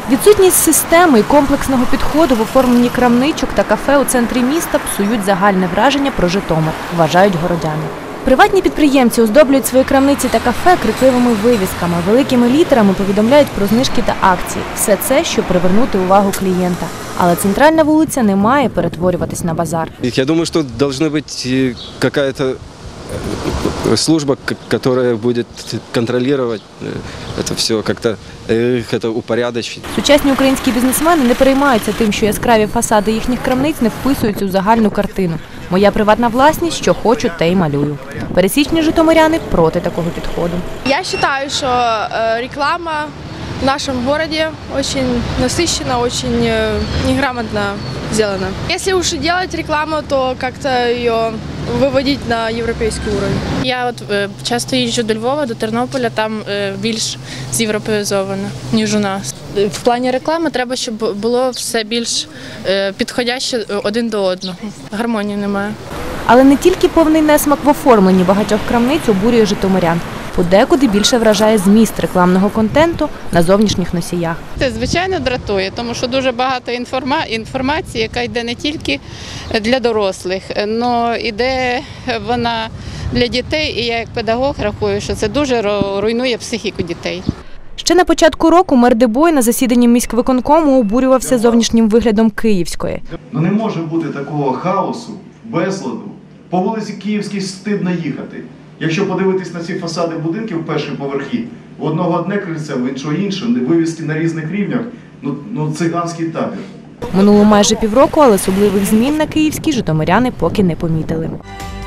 Відсутність системи і комплексного підходу в оформленні крамничок та кафе у центрі міста псують загальне враження про Житомир, вважають городяни. Приватні підприємці оздоблюють свої крамниці та кафе крикливими вивісками, великими літерами повідомляють про знижки та акції. Все це, щоб привернути увагу клієнта. Але центральна вулиця не має перетворюватись на базар. Я думаю, що повинна бути якась служба, яка буде контролювати це все, як-то це упорядочити. Сучасні українські бізнесмени не переймаються тим, що яскраві фасади їхніх крамниць не вписуються у загальну картину. Моя приватна власність, що хочу, те й малюю. Пересічні житомиряни проти такого підходу. Я вважаю, що реклама в нашому місті дуже насичена, дуже неграмотно зроблена. Якщо вже робити рекламу, то як-то її виводити на європейський рівень. Я часто їжджу до Львова, до Тернополя, там більш зєвропеїзовано, ніж у нас. В плані реклами треба, щоб було все більш підходяще один до одного. Гармонії немає. Але не тільки повний несмак в оформленні багатьох крамниць обурює житомирян. Подекуди більше вражає зміст рекламного контенту на зовнішніх носіях. Це, звичайно, дратує, тому що дуже багато інформації, яка йде не тільки для дорослих, але йде вона для дітей, і я як педагог рахую, що це дуже руйнує психіку дітей. Ще на початку року мер Дебой на засіданні міськвиконкому обурювався зовнішнім виглядом Київської. Не може бути такого хаосу, безладу. По вулиці Київській стидно їхати. Якщо подивитись на ці фасади будинків перші поверхи, в одного одне крильце, в іншого інше, вивіски на різних рівнях, циганський табір. Минуло майже півроку, але особливих змін на Київській житомиряни поки не помітили.